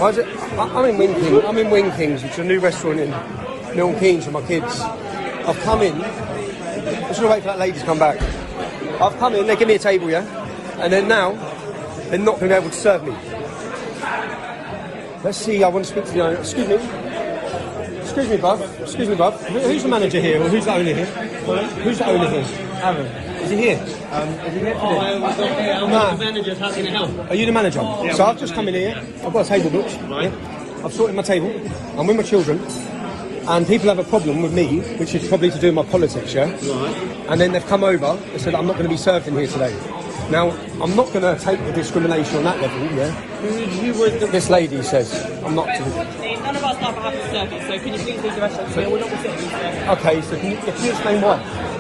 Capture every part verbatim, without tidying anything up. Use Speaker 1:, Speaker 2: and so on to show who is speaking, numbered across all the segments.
Speaker 1: Why is it? I, I'm in Wing King. I'm in Wing Kings, which is a new restaurant in Milton Keynes for my kids. I've come in. I'm just gonna wait for that lady to come back. I've come in. They give me a table, yeah, and then now they're not going to be able to serve me. Let's see. I want to speak to the owner. Excuse me. Excuse me, bruv. Excuse me, bruv. Who's the manager here, or who's the owner here? Who's the owner here? Aaron. Is he here? Um, is he here today?
Speaker 2: Oh, I'm one of the managers. How can I help?
Speaker 1: Are you the manager? Yeah. So I've just come in here. I've got a table booked.
Speaker 2: Right.
Speaker 1: Yeah. I've sorted my table. I'm with my children. And people have a problem with me, which is probably to do with my politics, yeah?
Speaker 2: Right.
Speaker 1: And then they've come over and said, I'm not going to be served in here today. Now, I'm not going to take the discrimination on that level, yeah?
Speaker 2: Who, who was the...
Speaker 1: This lady says, I'm not to...
Speaker 3: None of our staff are happy to serve you, so can you please leave the restaurant? So, we're not going to sit here.
Speaker 1: Okay, so can you, can you explain why?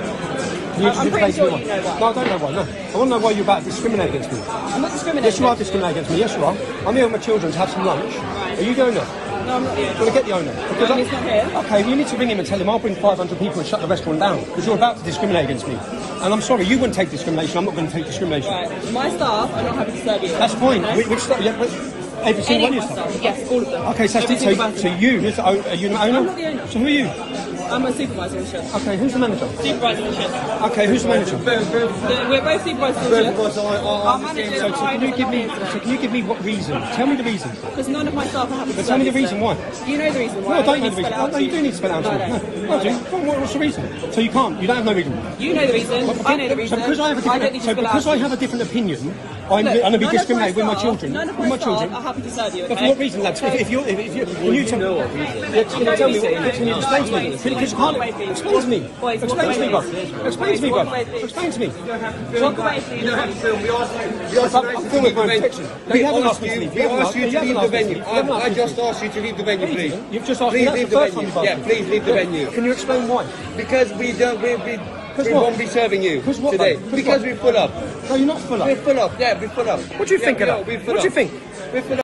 Speaker 1: Can you
Speaker 3: I'm pretty sure you know why.
Speaker 1: No, I don't know why, no. I want to know why you're about to discriminate against me.
Speaker 3: I'm not discriminating.
Speaker 1: Yes, you are discriminating against me, yes you are. I'm here with my children to have some lunch.
Speaker 3: Right.
Speaker 1: Are you the owner?
Speaker 3: No, I'm not the owner.
Speaker 1: I'm going to get the owner. Because
Speaker 3: No,
Speaker 1: I-
Speaker 3: he's not here.
Speaker 1: Okay, well, you need to ring him and tell him I'll bring five hundred people and shut the restaurant down. Because you're about to discriminate against me. And I'm sorry, you wouldn't take discrimination, I'm not going to take discrimination.
Speaker 3: Right. My staff are not happy to serve you.
Speaker 1: That's fine.
Speaker 3: Okay?
Speaker 1: Which, which staff? Yeah, but every single
Speaker 3: Any
Speaker 1: one
Speaker 3: of
Speaker 1: of
Speaker 3: my
Speaker 1: your
Speaker 3: staff.
Speaker 1: staff?
Speaker 3: Yes, all of them.
Speaker 1: Okay, so,
Speaker 3: Every
Speaker 1: so,
Speaker 3: single
Speaker 1: so,
Speaker 3: person.
Speaker 1: so you, you're the, own- are you the owner?
Speaker 3: I'm not the owner.
Speaker 1: So who are you?
Speaker 3: I'm a supervisor on shift.
Speaker 1: Okay, who's the manager?
Speaker 3: Supervisor on shift.
Speaker 1: Okay, who's the manager?
Speaker 3: The- We're both supervisors on shift. Our managers
Speaker 1: So,
Speaker 3: are
Speaker 1: so can you give me? So can you give me what reason? Tell me the reason.
Speaker 3: Because none of my staff are happy to
Speaker 1: But
Speaker 3: serve
Speaker 1: tell me the
Speaker 3: you,
Speaker 1: reason
Speaker 3: so-
Speaker 1: why.
Speaker 3: You know the reason
Speaker 1: No,
Speaker 3: why.
Speaker 1: I don't know
Speaker 3: need
Speaker 1: the
Speaker 3: to
Speaker 1: reason.
Speaker 3: spell it out
Speaker 1: No,
Speaker 3: to
Speaker 1: you do need to spell it out
Speaker 3: No,
Speaker 1: to
Speaker 3: I
Speaker 1: me.
Speaker 3: don't.
Speaker 1: No, I do. Well, what- what's the reason? So you can't. You don't have no reason.
Speaker 3: You know the reason. I know the reason.
Speaker 1: So because I have a
Speaker 3: don't
Speaker 1: different,
Speaker 3: need to
Speaker 1: so
Speaker 3: spell it
Speaker 1: because
Speaker 3: out
Speaker 1: I
Speaker 3: to
Speaker 1: have a different opinion, I'm,
Speaker 3: Look,
Speaker 1: going to be
Speaker 3: none of
Speaker 1: discriminated with my
Speaker 3: staff-
Speaker 1: children.
Speaker 3: None of
Speaker 1: With
Speaker 3: my
Speaker 1: my children.
Speaker 3: staff are happy to serve you,
Speaker 1: But for
Speaker 3: okay?
Speaker 1: what reason, lads? If, if you, if, if you, can you tell me? Yeah, can you tell me? What, can you explain to me? Because you can't. Explain to me.
Speaker 3: Boys, walk
Speaker 1: Explain to me,
Speaker 3: away,
Speaker 1: bro.
Speaker 3: please.
Speaker 1: Explain to me,
Speaker 3: Walk
Speaker 1: bro.
Speaker 3: away, please.
Speaker 1: Explain to me.
Speaker 3: Walk away, please.
Speaker 2: You don't have to film. We asked you. We asked
Speaker 1: I'm
Speaker 2: you
Speaker 1: I'm
Speaker 2: to
Speaker 1: filming
Speaker 2: leave
Speaker 1: my
Speaker 2: the venue.
Speaker 1: protection. No,
Speaker 2: We
Speaker 1: you haven't
Speaker 2: asked
Speaker 1: asked me to
Speaker 2: you.
Speaker 1: leave.
Speaker 2: We
Speaker 1: You haven't
Speaker 2: asked you
Speaker 1: asked-
Speaker 2: to
Speaker 1: you
Speaker 2: leave
Speaker 1: haven't
Speaker 2: the
Speaker 1: asked me
Speaker 2: venue.
Speaker 1: to- you haven't
Speaker 2: I I
Speaker 1: asked me
Speaker 2: just
Speaker 1: to.
Speaker 2: asked you to leave the venue, please.
Speaker 1: You've just asked me.
Speaker 2: Please
Speaker 1: That's
Speaker 2: leave
Speaker 1: the
Speaker 2: the
Speaker 1: first time
Speaker 2: venue.
Speaker 1: you've asked
Speaker 2: Yeah,
Speaker 1: me.
Speaker 2: please leave the venue.
Speaker 1: Can you explain why?
Speaker 2: Because we don't. We we.
Speaker 1: Because
Speaker 2: We
Speaker 1: what?
Speaker 2: won't be serving you
Speaker 1: Because what,
Speaker 2: today.
Speaker 1: though? Because
Speaker 2: Because
Speaker 1: what?
Speaker 2: we're full up.
Speaker 1: No, you're not full up.
Speaker 2: We're full up. Yeah, we're full up.
Speaker 1: What do you
Speaker 2: Yeah,
Speaker 1: think
Speaker 2: we
Speaker 1: of
Speaker 2: are,
Speaker 1: that?
Speaker 2: we're full
Speaker 1: What do you
Speaker 2: up.
Speaker 1: think?
Speaker 2: We're full up.